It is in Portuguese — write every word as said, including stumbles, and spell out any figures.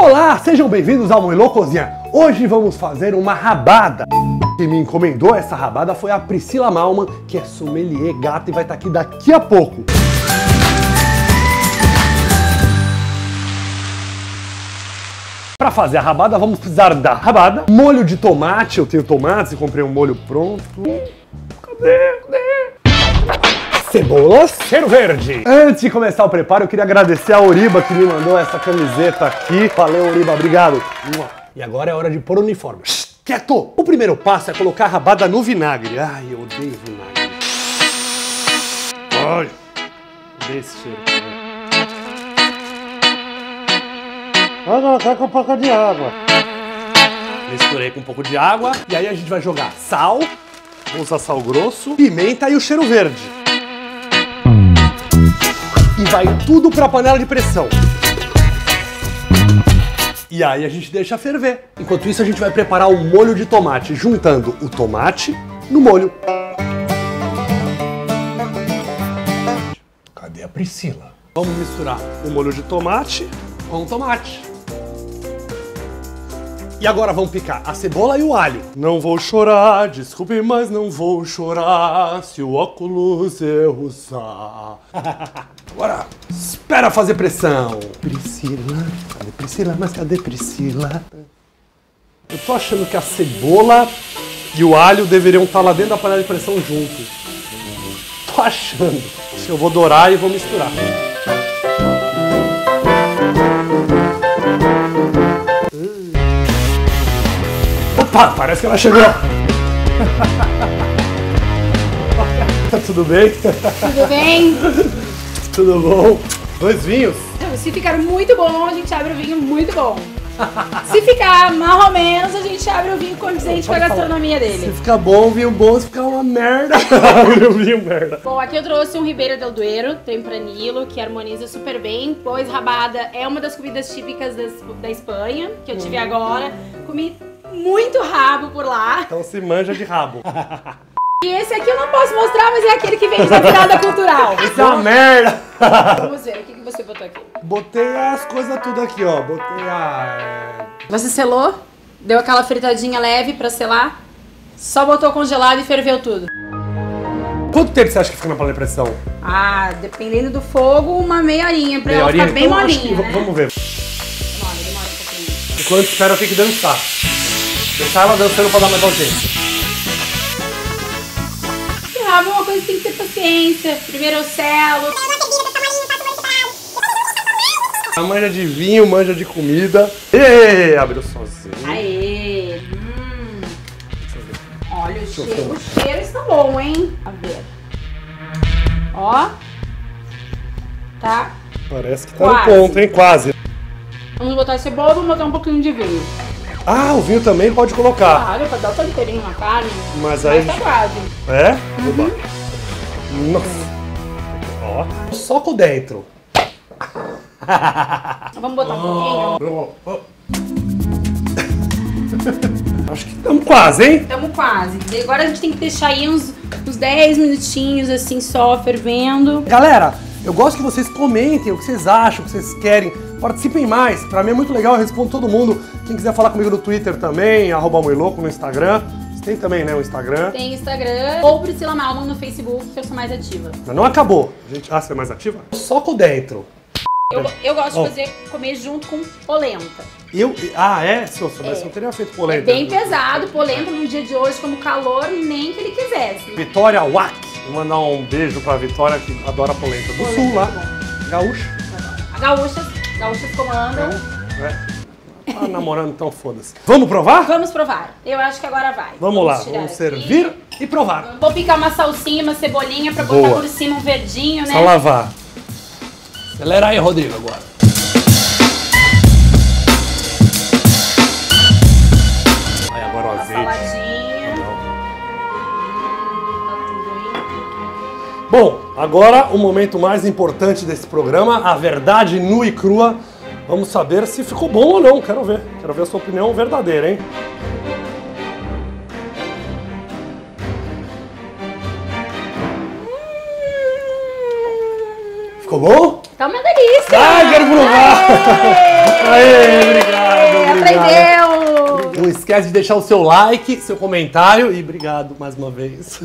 Olá, sejam bem-vindos ao Moilô Cozinha. Hoje vamos fazer uma rabada. Quem me encomendou essa rabada foi a Priscila Malman, que é sommelier gata e vai estar aqui daqui a pouco. Para fazer a rabada, vamos precisar da rabada, molho de tomate. Eu tenho tomates e comprei um molho pronto. Cadê? Cadê? Cebola, cheiro verde. Antes de começar o preparo, eu queria agradecer a Oriba que me mandou essa camiseta aqui. Valeu, Oriba, obrigado. E agora é hora de pôr o uniforme. Quieto! O primeiro passo é colocar a rabada no vinagre. Ai, eu odeio vinagre. Ai, odeio esse cheiro. Vou colocar com um pouco de água. Misturei com um pouco de água. E aí a gente vai jogar sal, vamos usar sal grosso, pimenta e o cheiro verde. E vai tudo para a panela de pressão. E aí a gente deixa ferver. Enquanto isso a gente vai preparar o molho de tomate, juntando o tomate no molho. Cadê a Priscila? Vamos misturar o molho de tomate com o tomate. E agora vamos picar a cebola e o alho. Não vou chorar, desculpe, mas não vou chorar se o óculos eu usar. Agora, espera fazer pressão. Priscila, cadê Priscila? Mas cadê Priscila? Eu tô achando que a cebola e o alho deveriam estar lá dentro da panela de pressão juntos. Tô achando. Eu vou dourar e vou misturar. Opa, parece que ela chegou. Tudo bem? Tudo bem? Tudo bom? Dois vinhos? Se ficar muito bom, a gente abre o vinho muito bom. Se ficar mais ou menos, a gente abre o vinho condizente com a gastronomia dele. Se ficar bom, vinho bom. Se ficar uma merda, vinho merda. Bom, aqui eu trouxe um Ribeira del Duero, Tempranillo, que harmoniza super bem. Pois rabada é uma das comidas típicas das, da Espanha, que eu tive agora. Comi muito rabo por lá. Então se manja de rabo. E esse aqui eu não posso mostrar, mas é aquele que vem da virada cultural. Isso é uma merda. Vamos ver, o que você botou aqui? Botei as coisas tudo aqui, ó. Botei a... Você selou? Deu aquela fritadinha leve pra selar? Só botou congelado e ferveu tudo? Quanto tempo você acha que fica na panela de pressão? Ah, dependendo do fogo, uma meia horinha, pra Meia ela horinha? ficar bem Então, acho molinha, que né? vamos ver. Demora, demora um pouquinho. Enquanto espera, eu tenho que dançar. Deixar ela dançando pra dar mais audiência. E rabo é uma coisa que tem que ter paciência. Primeiro eu selo. A manja de vinho, manja de comida. Ê, abriu sozinho. Aê! Hum. Olha, o cheiro, o cheiro está bom, hein? A ver. Ó. Tá. Parece que tá Quase. no ponto, hein? Quase. Vamos botar cebola, vamos botar um pouquinho de vinho. Ah, o vinho também pode colocar. Claro, pra dar o temperinho na carne. Mas aí... Mas tá quase. É? Uhum. Nossa. Ó. Soco dentro. Vamos botar um pouquinho? Acho que estamos quase, hein? Estamos quase. E agora a gente tem que deixar aí uns, uns dez minutinhos assim só fervendo. Galera, eu gosto que vocês comentem o que vocês acham, o que vocês querem. Participem mais. Pra mim é muito legal, eu respondo todo mundo. Quem quiser falar comigo no Twitter também, arroba Moiloco no Instagram. Você tem também, né, o Instagram. Tem Instagram ou Priscila Malman no Facebook, que eu sou mais ativa. Mas não acabou. Gente, ah, você é mais ativa? Soco dentro. Eu, eu gosto Oh. de fazer, comer junto com polenta. Eu, ah, é? Sousa, mas É. eu teria feito É polenta. bem pesado, polenta no dia de hoje, como calor, nem que ele quisesse. Vitória Wack. Vou mandar um beijo pra Vitória, que adora polenta. Do Polenta Sul, lá. é Gaúcha. A gaúchas, gaúchas comandam. É. Tá namorando, então foda-se. Vamos provar? Vamos provar. Eu acho que agora vai. Vamos lá, tirar vamos aqui. servir e provar. Vou picar uma salsinha, uma cebolinha pra botar Boa. por cima um verdinho, né? Só lavar. Acelera aí, Rodrigo, agora. Aí, agora o Uma azeite. saladinha. Bom, agora o momento mais importante desse programa, a verdade nua e crua. Vamos saber se ficou bom ou não, quero ver. Quero ver a sua opinião verdadeira, hein? Ficou bom? Tá uma delícia! Ai, quero provar! Aê, obrigado! esquece de deixar o seu like, seu comentário e obrigado mais uma vez.